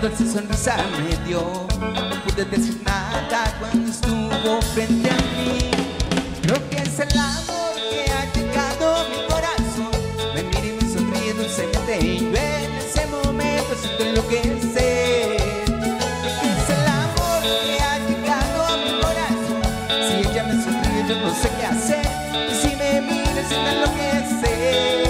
dulce sonrisa me dio. No pude decir nada cuando estuvo frente a mí. Creo que es el amor que ha llegado a mi corazón. Me mira y me sonríe dulcemente y yo en ese momento siento enloquecer. Creo que es el amor que ha llegado a mi corazón. Si ella me sonríe yo no sé qué hacer, y si me mira siento enloquecer.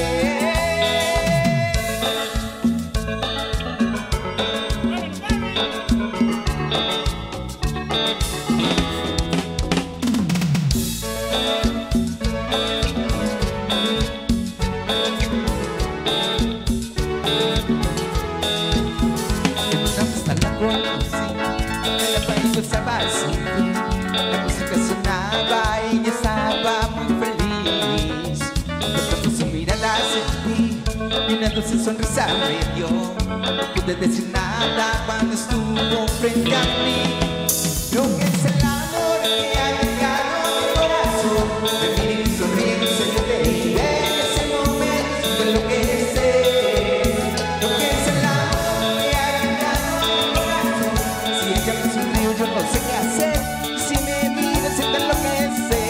La música sonaba y ella estaba muy feliz. De pronto su mirada sentí y una dulce sonrisa me dio. No pude decir nada cuando estuvo frente a mí. Creo que es el amor que ha llegado a mi corazón. Me mira y sonríe dulcemente y en ese momento siento enloquecer. Creo que es el amor que ha llegado a mi corazón. Si ella me sonríe yo no sé qué hacer, si me mira siento enloquecer.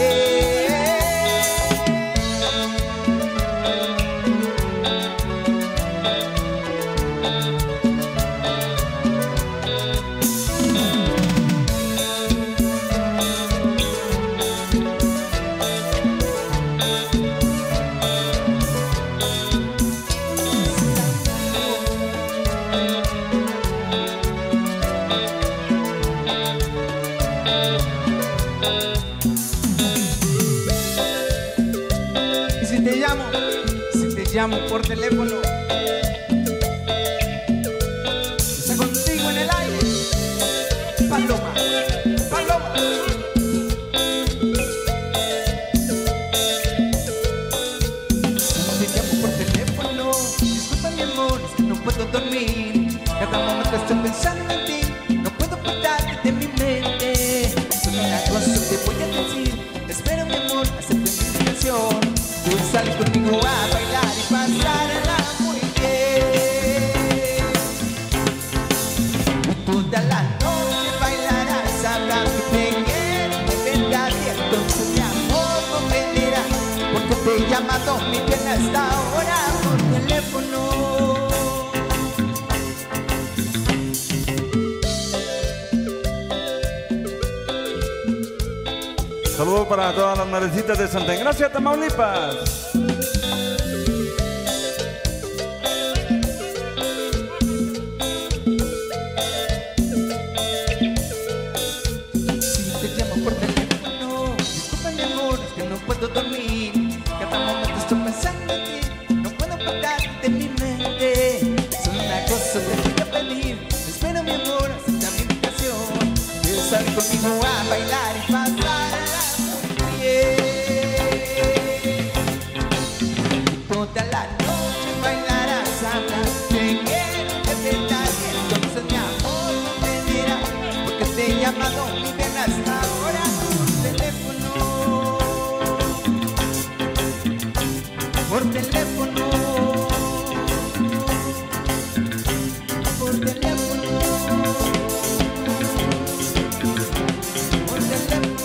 Si te llamo por teléfono, está contigo en el aire, Paloma, Paloma. Si te llamo por teléfono, disculpa mi amor, es que no puedo dormir. Cada momento estoy pensando en ti, no puedo quitarte de mi mente. Solo una cosa te voy a decir, espero mi amor, acepte mi invitación. Tú sales conmigo a bailar y pasarla muy bien. Toda la noche bailarás, sabrás que te quiero de verdad. Y entonces mi amor comprenderá porque te he llamado mi bien hasta ahora por teléfono. Saludos para todas las madrecitas de Santa Engracia, Tamaulipas. Si te llamo por teléfono, disculpa mi amor, es que no puedo dormir. Cada momento estoy pensando en ti, no puedo quitarte de mi mente. Solo una cosa te voy a pedir, espero mi amor, acepta mi invitación. Quieres salir conmigo a bailar y pasarla muy bien. Toda la noche bailarás, sabrás que quiero de verdad. Y entonces mi amor comprenderá porque te he llamado mi bien hasta ahora por teléfono. Por teléfono. Por teléfono. Por teléfono.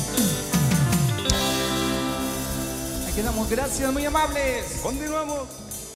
Gracias, muy amables. Continuamos.